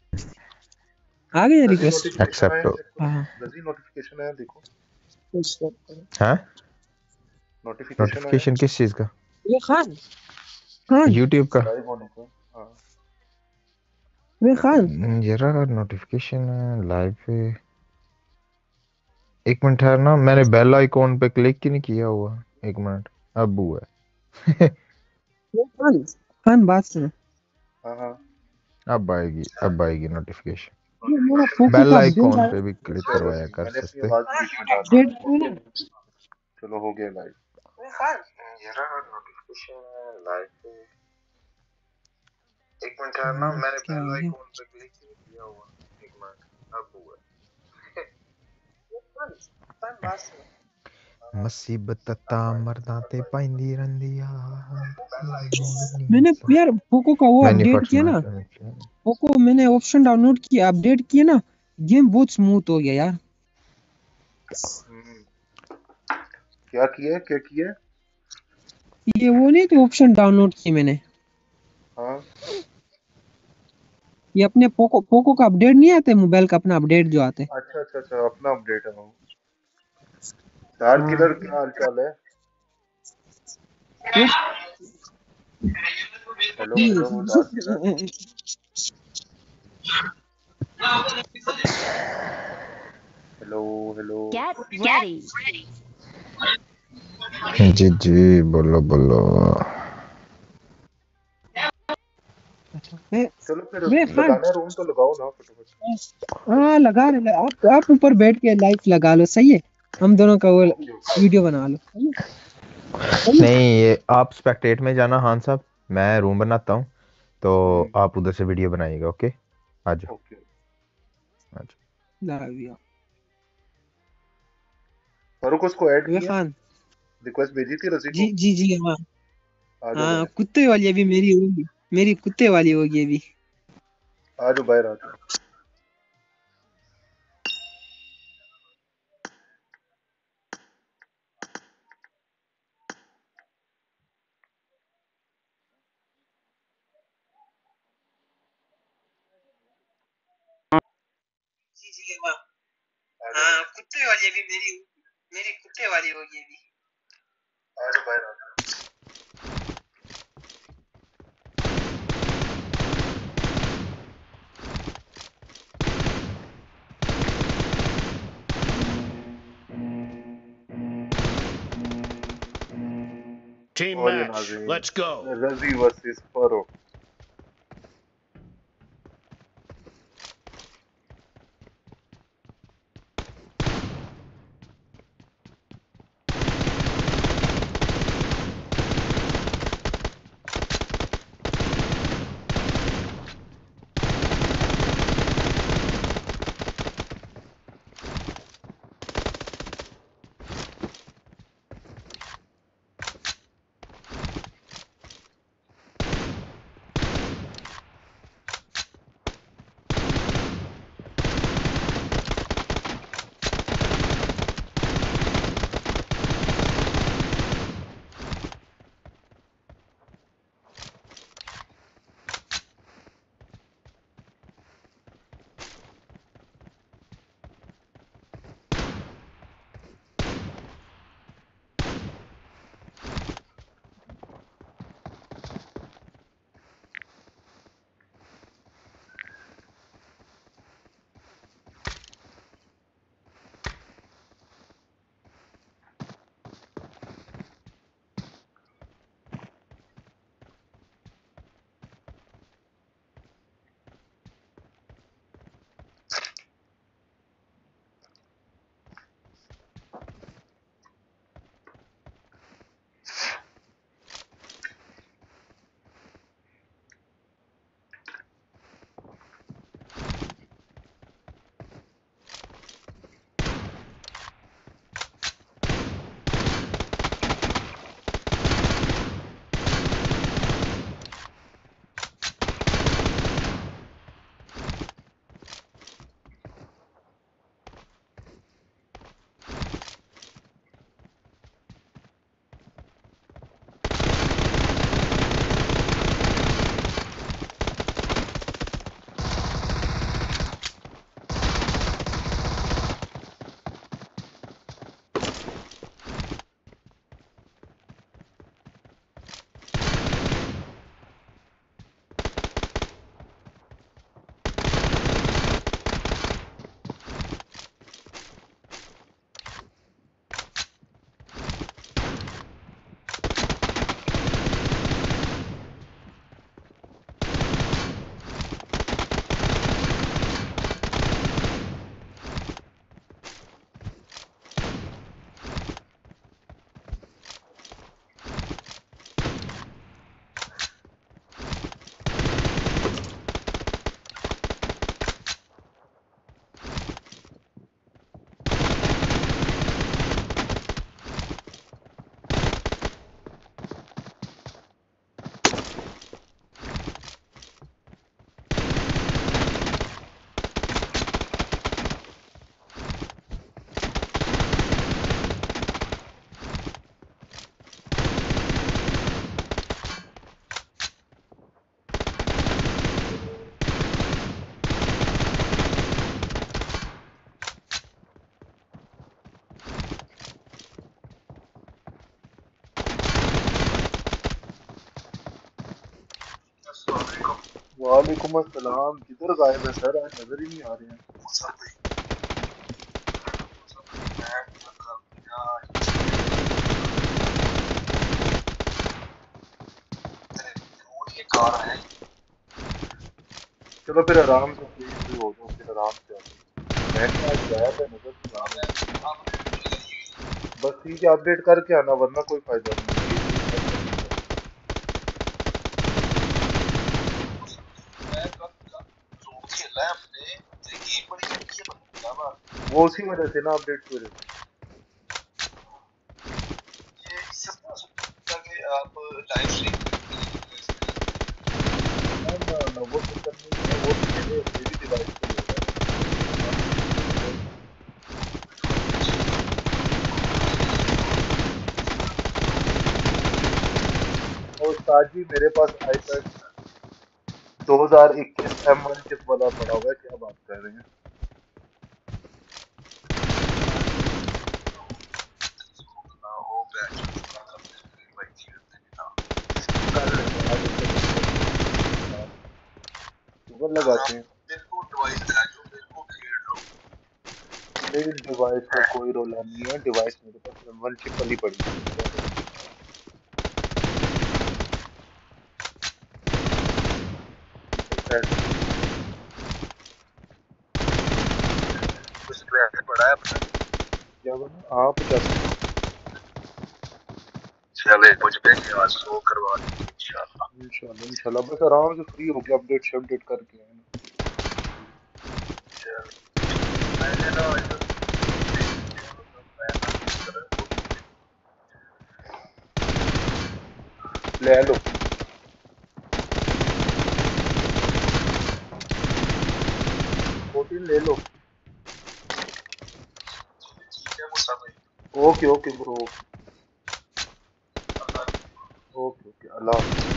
आ गया Razi request. Notification आया accept. Check करो। हाँ रजी नोटिफिकेशन आया देखो। हैं? नोटिफिकेशन आया नोटिफिकेशन किस चीज का? ये खान खान यूट्यूब का? लाइव होने का। हाँ वे खान जरा नोटिफिकेशन लाइव पे। एक मिनट ठहरना, मैंने बेल आइकॉन पे क्लिक ही नहीं किया हुआ। एक मिनट, अब हुआ है। वे खान खान बात सुनो। हाँ हाँ। अब आएगी नोटिफिकेशन। ये मेरा पोको बेल का अपडेट आइकॉन आया। पे भी क्लिक अच्छा करवाया रजी कर मैंने अपनी सकते। आवाज बीच में डाल दी। अपडेट किया ना। चलो हो गया लाइव। वे खान जरा नोटिफिकेशन लाइव पे। एक मिनट ठहरना, मैंने क्या बेल हो गया? आइकॉन पे क्लिक ही नहीं किया हुआ। एक मिनट, अब हुआ है। वे खान खान बात सुनो। मुसीबत ता मरदा ते पाइंदी रंदी आ। मैंने यार पोको का वो अपडेट मैन्युफैक्चर किया ना। पोको मैंने ऑप्शन डाउनलोड किया, अपडेट किया ना। गेम बहुत स्मूथ हो गया यार। हम्म, क्या किया क्या किया? ये वो नहीं तो ऑप्शन डाउनलोड किए मैंने। हाँ ये अपने पोको पोको का अपडेट नहीं आते, मोबाइल का अपना अपडेट जो आते। अच्छा अच्छा अच्छा, अपना अपडेट है वो। डार्क हाँ किलर क्या हाल चाल है? वो hello hello dark killer. Hello hello. Get ready. जी जी, बोलो बोलो। चलो फिर वे खान लगाना रूम तो लगाओ ना फटाफट। हाँ लगा रहे आप ऊपर बैठ के लाइव लगा लो, सही है। हम दोनों का वो ओके ओके। वीडियो बना लो, सही है? नहीं, ये आप स्पेक्टेट में जाना हान साहब, मैं रूम बनाता हूँ, तो आप उधर से वीडियो बनाइएगा। ओके, आ जाओ ओके। आ जाओ। लाइव फारूक उसको ऐड वे किया? खान रिक्वेस्ट भेजी थी रजी जी को? जी जी हाँ। आ जाओ हाँ बाहर। कुत्ते वाली अभी मेरी होगी, मेरी कुत्ते वाली होगी अभी। आ जाओ बाहर आ जाओ। जी जी हाँ। हाँ कुत्ते वाली अभी मेरी मेरी कुत्ते वाली होगी अभी। आ जाओ बाहर आ जाओ। Team और ये match. नाज़रीन, Let's go. रजी वर्सेस फारूक। वालेकुम अस्सलाम। किधर गायब है सर? आज नजर ही नहीं आ रहे हैं। चलो फिर आराम से फ्री फ्री हो जाओ, फिर आराम से आ जाओ। मैं क्या आज गायब है, नजर नहीं आ रहे हैं। बस ठीक है, अपडेट करके आना वरना कोई फायदा नहीं है, ये सब करके जाओ। वो उसी वजह से ना, अपडेट की वजह से। ना ना ना, वो चक्कर नहीं है, वो तो मेरी डिवाइस पे ही हो रहा है। आप वो और उस्ताद जी मेरे पास आईपैड 2021 M1 चिप वाला पड़ा हुआ है, क्या बात कर रहे हैं? कर लेते हैं, आज एक बार शुगर लगाते हैं। नहीं, डिवाइस का कोई रोला नहीं है, डिवाइस मेरे पास M1 चिप वाली पड़ी है, क्या करें? ऐसे क्या बना आप क्या करें? इंशाल्लाह इंशाल्लाह, बस आराम से फ्री होके अपडेट शपडेट करके आए ना। ले लो 14 ले लो। Okay okay bro, okay okay, अल्लाह हाफिज़।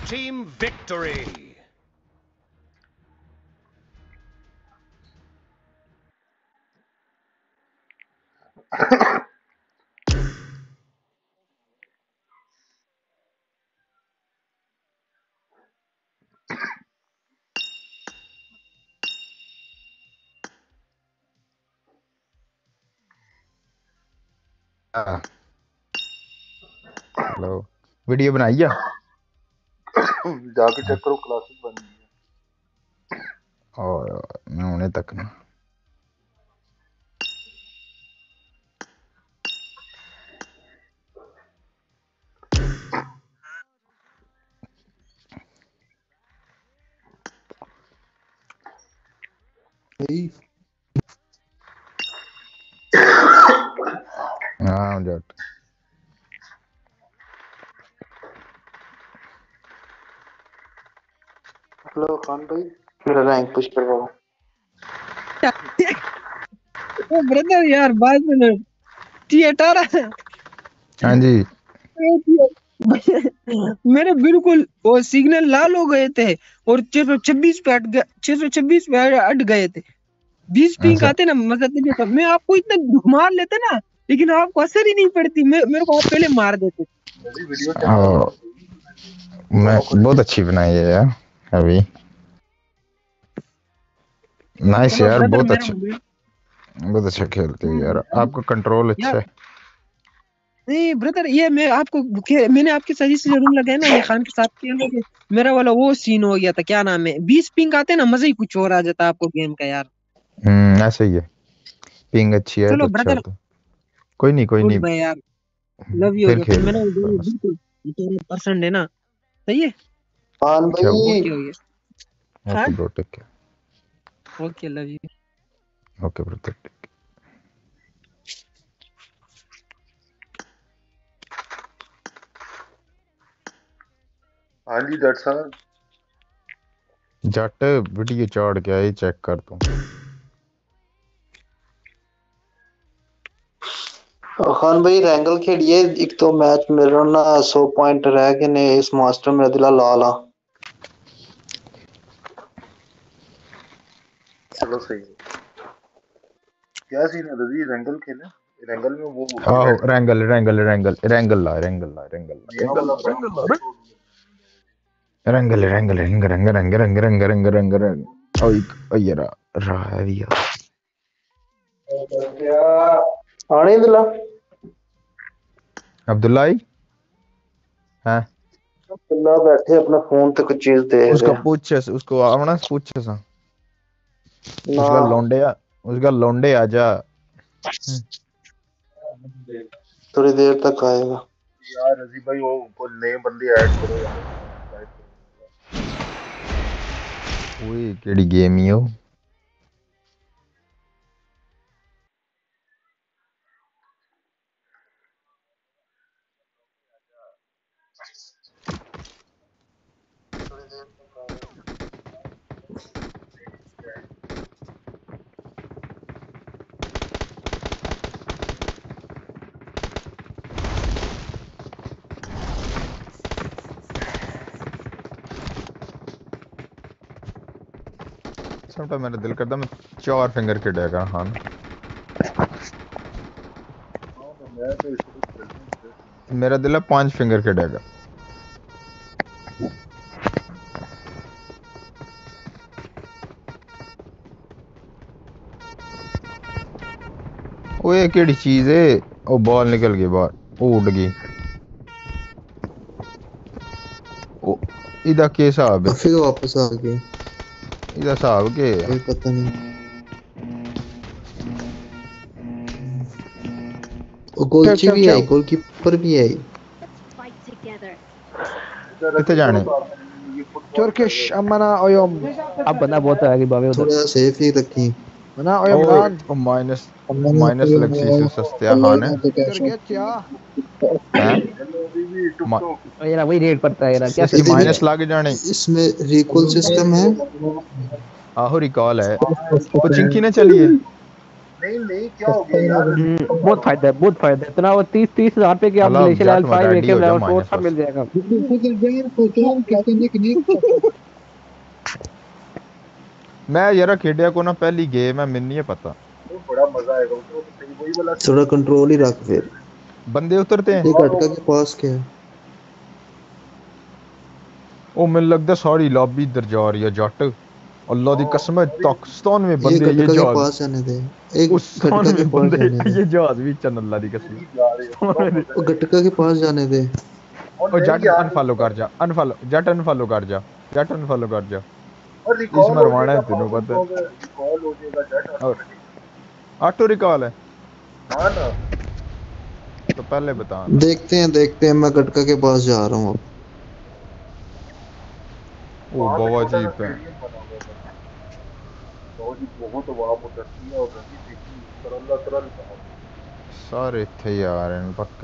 team victory. हेलो वीडियो बनाई है जाके चेक करो क्लासेस बन गई है। और मैं उन्हें तक ना हाँ जट हेलो खान भाई, मेरा रैंक पुश करवाओ। ओ ब्रदर यार बात सुनो T18 हाँ जी मेरे बिल्कुल वो सिग्नल लाल हो गए थे और 626 पे 626 पे अट गए थे 20 पिंग अच्छा आते ना मजा नहीं था। मैं आपको इतना मार लेते ना लेकिन आपको असर ही नहीं पड़ती। मेरे को आप पहले मार देते। अभी वीडियो चेक करो। मैं बहुत अच्छी बनाई है यार अभी नाइस चलो यार ब्रदर बहुत अच्छा खेलते हो यार आपका कंट्रोल अच्छा यार है नहीं ब्रदर ये मैंने आपके सजेशन से रूम लगाया ना ये खान के साथ खेलोगे मेरा वाला वो सीन हो गया था। क्या नाम है 20 पिंग आते ना मजा ही कुछ और आ जाता आपको गेम का यार। ऐसा ही है पिंग अच्छी है तो चलो अच्छा ब्रदर होता कोई गुड नहीं बाय यार लव यू हो फिर गया फिर खेल मैंने कोई मसला बिल्कुल 18% है ना सही है खान क्या भाई, ओके हो गया ओके हाँ bro take care okay love you okay bro take हाँ जी जट साहब। जट वीडियो चाड़ के आई चेक कर तू खान भाई रैंगल खेलिए। एक तो मैच मेरा ना 100 पॉइंट रह गए ने इस मास्टर में दिला लाला। चलो सही है। क्या सीन है दीदी रेंगल खेले रेंगल में वो आहो इवेंट रैंगल रैंगल रैंगल रैंगल ला नया वाला ब्रांड रैंगल रैंगल रंग रंग रंग रंग रंग रंग रंग रंग ओए ओए राविया आने दिला अब्दुल्ला आई हाँ दिला बैठे अपना फोन पे कुछ चीज देख उसको रहे पूछ उसको आवना पूछ सा ना। उसका लौंडे आजा थोड़ी देर तक आएगा। यार रजी भाई वो कोई नए बंदे ऐड करो यार ऐड करो ओए केड़ी गेम ही हो समटा मेरा दिल करता मैं 4 फिंगर के डेगा हाँ हाँ तो मैं तो इसको खेलने इंटरेस्ट मेरा दिल है 5 फिंगर के डेगा ओए केड़ी चीज है ओ बॉल निकल गई बाहर ओ उड़ गई ओ इदा के हिसाब है फिर वापस आ गए। इदा हिसाब के कोई पता नहीं। गोलची भी आई, गोलकीपर भी आई। कितने जाने ये फुटबॉल Turkish amana oyom. अब बंदा बहुत आ गई बाबे उधर थोड़ा सेफ ही रखी। बना ओ oyomdan. ओ माइनस लक्सी से सस्ते हां है Turkish ya. हैं हेलो बीबी टुक टुक ये ना वही रेट पड़ता है यार क्या इसकी इसमें माइनस लागे जाने इसमें रिकॉल सिस्टम है। आहो रिकॉल है वो चिंकी ने चली है नहीं नहीं, क्या हो गया यार? बहुत फायदा है, बहुत फायदा है। इतना वो 30,000 रुपए की आप अल्लाह ग्लेशियर जट लेवल में 5 रेडी एके हो जा लेवल 4 माइनस सब बस। मिल जाएगा। मैं यार खेडिया को ना पहली गेम है, मैंने नहीं पता। वो बड़ा मजा आएगा उसमें, वो तो सही वही वाला थोड़ा कंट्रोल ही रख फिर। बंदे उतरते हैं। ये गटका के पास क्या है? ओ मैंने लगता सारी लॉबी इधर जा रही है जट। अल्लाह दी कसम है, पाकिस्तान में ये बंदे ये गटका के जहाज, पास जाने दे, एक उस स्थान गटका के में पास बंदे जाने दे, ये जहाज भी चल, अल्लाह दी कसम। नहीं जा रहे हो, बड़ा मजा वो है। गटका के पास जाने दे। और ओ नहीं जट यार, अनफॉलो कर जा, अनफॉलो जट अनफॉलो कर जा, जट अनफॉलो कर जा। और रिकॉल इसमें हो रवाना जाएगा, है तेनों मासूम पता है। लोग, रिकॉल हो जाएगा, जेट और ऑटोमेटिक। ऑटो रिकॉल है ना ना, तो पहले बताना। देखते हैं, मैं गटका के पास जा रहा हूँ अब। ओ वहां पे बाबा छोटा जी सा पे स्टेडियम बना हुआ है बस। तो जी बहुत आवाम उतरती है और रही देखी तरल्ला तरल बना हुआ सारे थे यार इन पक्के।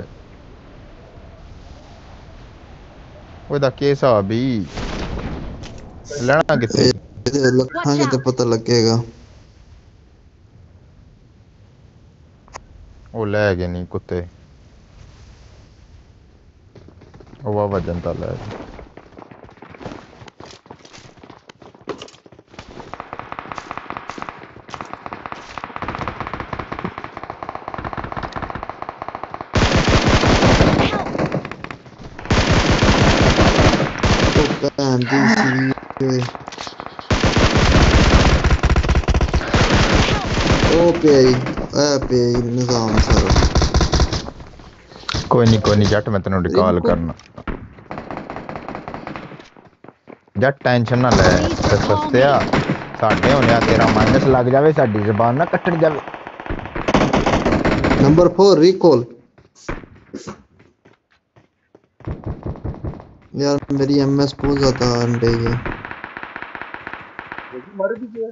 ओदा केस आ भी लेना किथे सी। हाँ तो पता लगेगा। ओ ले गए नहीं कुत्ते, ओ वाह जनता ले गए। तो भैन दी सी ओ पे निजाम सारा। कोई नहीं जट मैं तेन रिकॉल करना। जट टेंशन ना ले, ते सस्ते आ साडे होने आ, तेरा माइनस लग जावे, साडी जबान ना कट्टन जावे। Number 4 recall. यार मेरी एमएस बहुत ज्यादा आन रही है। है। मर भी गया।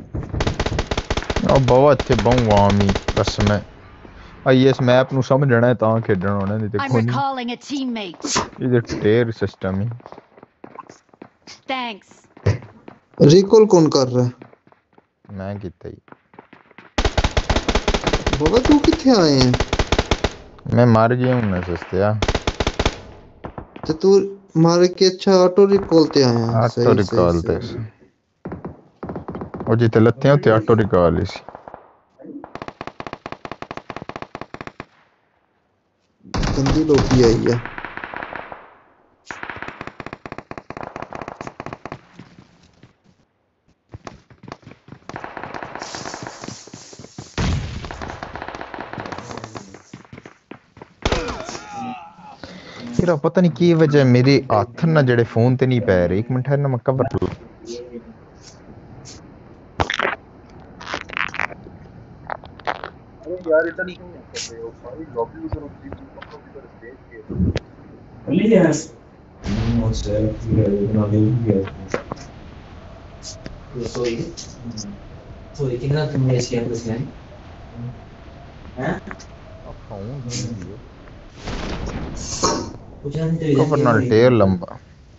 ओ बहुत अच्छे बहु आमी कसम है। आई इस मैप नु समझना है तां खेडण होना, नहीं ते I'm कोई नहीं। recalling a teammate. इधर टेर सिस्टम ही। Thanks. रिकॉल कौन कर रहा है? मैं कितना ही बाबा तू कितने आए हैं? मैं मर गया हूं ना सस्तिया। तो तू मार के अच्छा ऑटो रिकॉल ते आया है। ऑटो सही सही रिकॉल ते सही। ओ जिते लत्ते होते ऑटो रिकॉल इस। गंदी लोबी आई है। तेरा पता नहीं की वजह मेरे हाथ ना जड़े फोन ते नहीं पै रहे। एक मिनट है ना मैं कवर। अरे यार इधर क्यों कर रहे हो? सारी लॉबी उधर उतरी हुई, हम लोग इधर देख के। फोन की कवर नाल टेर लंबा।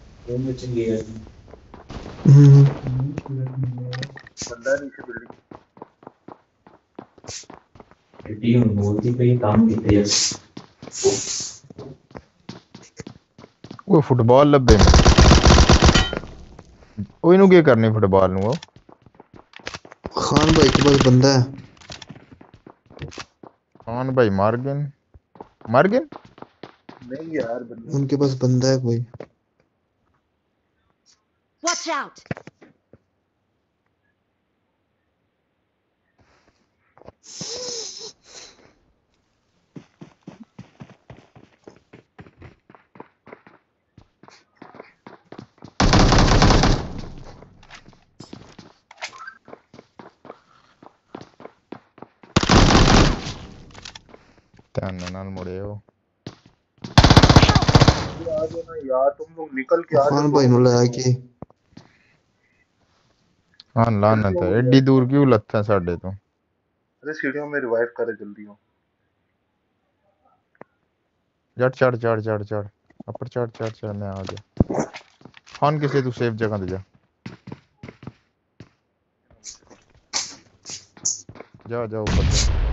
बंदा नीचे बिल्डिंग। वो फुटबॉल लब्बे में ओ इनु के करनी फुटबॉल नु। खान भाई के पास बंदा है। खान भाई मार गए, मर गए। नहीं यार बंदा। उनके पास बंदा है कोई। Watch out. ध्यान नाल मुड़े हो। आ जाना यार, तुम लोग निकल के आ जाओ खान भाई नु दोनों। लगा के। हाँ लानत है, एडी दूर क्यों लत्था साडे तो। अरे सीढ़ियों में रिवाइव करे जल्दी हो। जट चढ़ चढ़ चढ़ चढ़ अपर चढ़ चढ़ चढ़ मैं आ गया। खान किसे तू सेफ जगह ते जा। जाओ जाओ ऊपर जाओ।